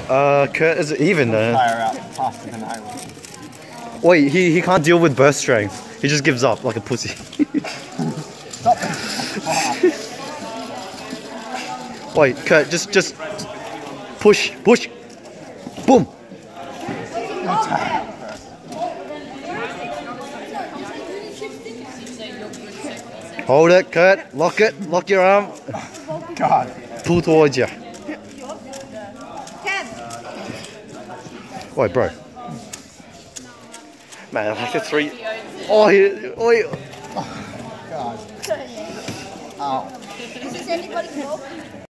Kurt is even though. Tire out faster than I will. Wait, he can't deal with burst strength. He just gives up like a pussy. Stop. Wait, Kurt, just push. Boom. Hold it, Kurt. Lock it. Lock your arm. God. Pull towards you. Wait, bro. Man, like the three. Oh, God. Ow. Is anybody cool?